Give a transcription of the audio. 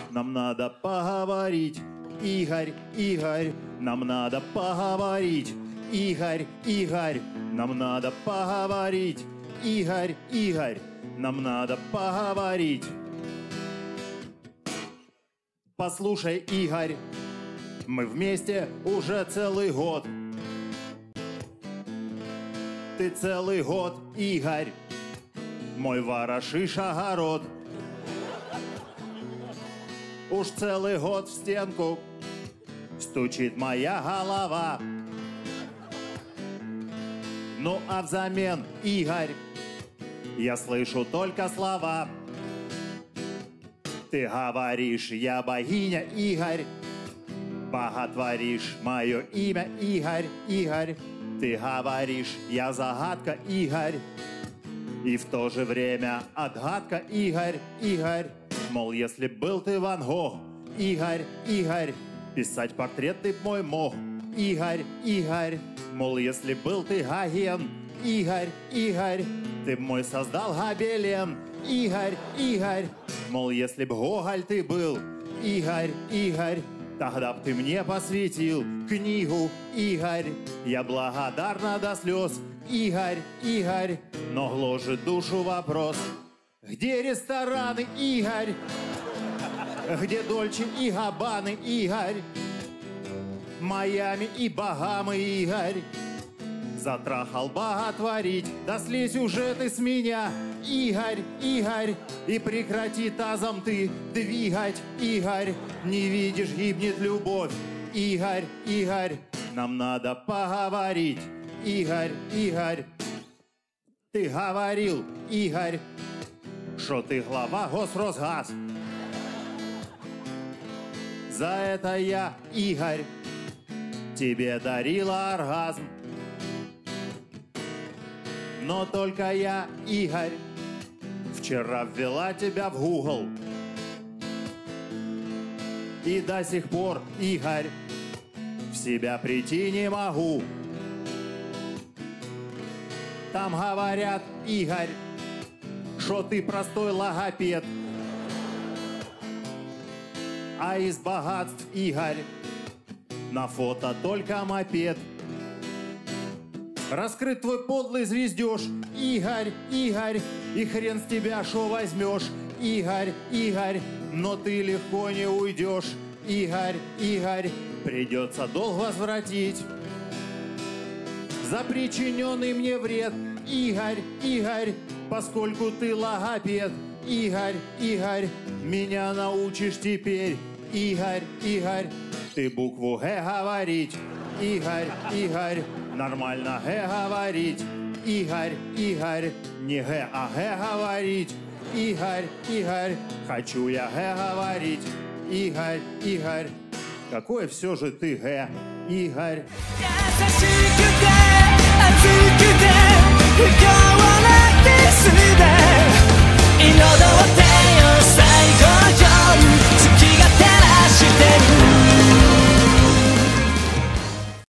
нам надо поговорить. Игорь, Игорь, нам надо поговорить. Игорь, Игорь, нам надо поговорить. Игорь, Игорь, нам надо поговорить. Послушай, Игорь, мы вместе уже целый год. Ты целый год, Игорь, мой ворошишь огород. Уж целый год в стенку стучит моя голова. Ну а взамен, Игорь, я слышу только слова. Ты говоришь, я богиня, Игорь, боготворишь мое имя, Игорь, Игорь. Ты говоришь, я загадка, Игорь, и в то же время отгадка, Игорь, Игорь. Мол, если был ты Ван Гог, Игорь, Игорь, писать портрет ты мой мог, Игорь, Игорь. Мол, если был ты Гоген, Игорь, Игорь, ты мой создал гобелен, Игорь, Игорь. Мол, если б Гоголь ты был, Игорь, Игорь, тогда б ты мне посвятил книгу, Игорь. Я благодарна до слез, Игорь, Игорь, но гложет душу вопрос. Где рестораны, Игорь? Где Дольче и Габбаны, Игорь? Майами и Багамы, Игорь. Затрахал боготворить, да слезь уже ты с меня, Игорь, Игорь, и прекрати тазом ты двигать, Игорь. Не видишь, гибнет любовь, Игорь, Игорь, нам надо поговорить, Игорь, Игорь. Ты говорил, Игорь, что ты глава Госросгаз. За это я, Игорь, тебе дарила оргазм. Но только я, Игорь, вчера ввела тебя в Google. И до сих пор, Игорь, в себя прийти не могу. Там говорят, Игорь, что ты простой логопед. А из богатств, Игорь, на фото только мопед. Раскрыт твой подлый звездеж, Игорь, Игорь, и хрен с тебя шо возьмешь, Игорь, Игорь, но ты легко не уйдешь, Игорь, Игорь, придется долг возвратить за причиненный мне вред, Игорь, Игорь, поскольку ты логопед, Игорь, Игорь, меня научишь теперь, Игорь, Игорь, ты букву Г говорить, Игорь, Игорь, нормально Г говорить, Игорь, Игорь, не Г, а Г говорить, Игорь, Игорь, хочу я Г говорить, Игорь, Игорь, какой все же ты Г, Игорь.